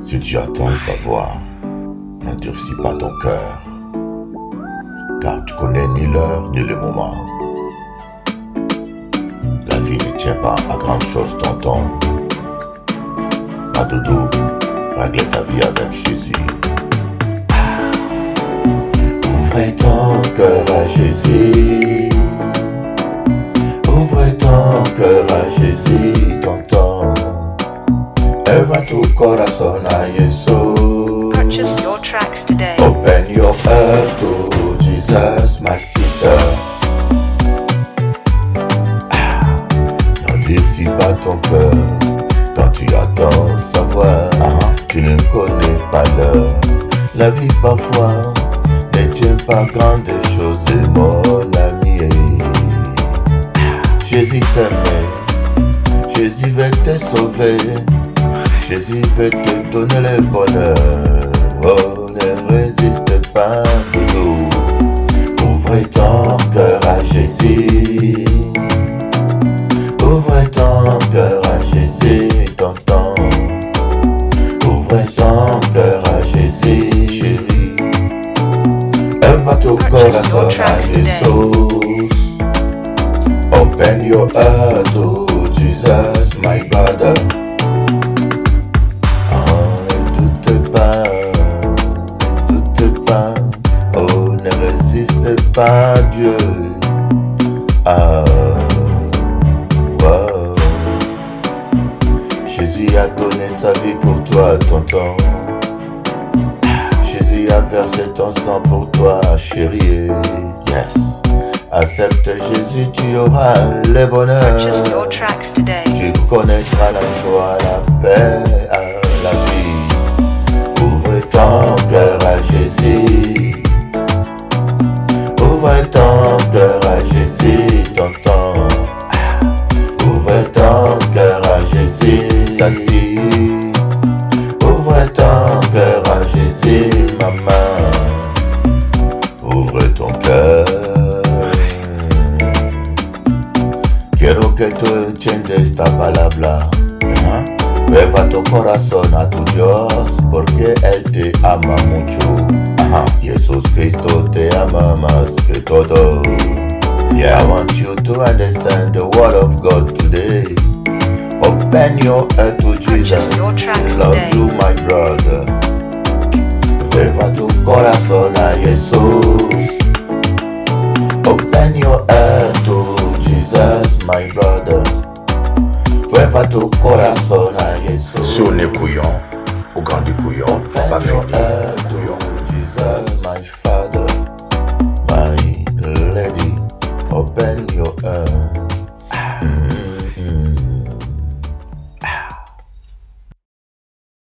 Si tu attends sa voix, n'endurcis pas ton cœur, car tu connais ni l'heure ni le moment. La vie ne tient pas à grande chose, tonton. Pas doudou, règle ta vie avec Jésus. Ouvrez ton cœur à Jésus. Ouvrez ton cœur à Jésus, tonton. Eleva tu corazón a Jesús. Purchase your tracks today. Open your heart to Jesus, my sister. N'endurcis pas ton cœur quand tu attends sa voix. Tu ne connais pas l'heure. La vie parfois ne tient pas grande chose, mon ami. Jésus t'aime, Jésus veut te sauver. Jésus veut te donner le bonheur. Oh, ne résiste pas, doudou. Ouvre ton cœur à Jésus. Ouvre ton cœur à Jésus, tonton. Ouvre ton cœur à Jésus, chérie. Eleva tu corazón a Jesús. Open your heart to Jesus, my brother. Oh, ne résiste pas, Dieu. Wow. Jésus a donné sa vie pour toi, tonton. Jésus a versé ton sang pour toi, chérie. Yes. Accepte Jésus, tu auras le bonheur. Purchase your tracks today. Tu connaîtras la joie, la paix, la vie. Ouvre ton cœur à Jésus. Ouvre ton cœur à Jésus, tonton. Ouvre ton cœur à Jésus, tati. Ouvre ton cœur à Jésus, maman. Ouvre ton cœur. Quiero que tú entiendas esta palabra. Eleva tu corazón a tu Dios, porque Él te ama mucho. Jesús Cristo te ama más que todo. I want you to understand the word of God today. Open your heart to Jesus. He loves you, my brother. Eleva tu corazón a Jesús. Open your heart to Jesus, my brother. Eleva tu corazón a Jesús. Sur les couillons, au grand du couillon, pas fini.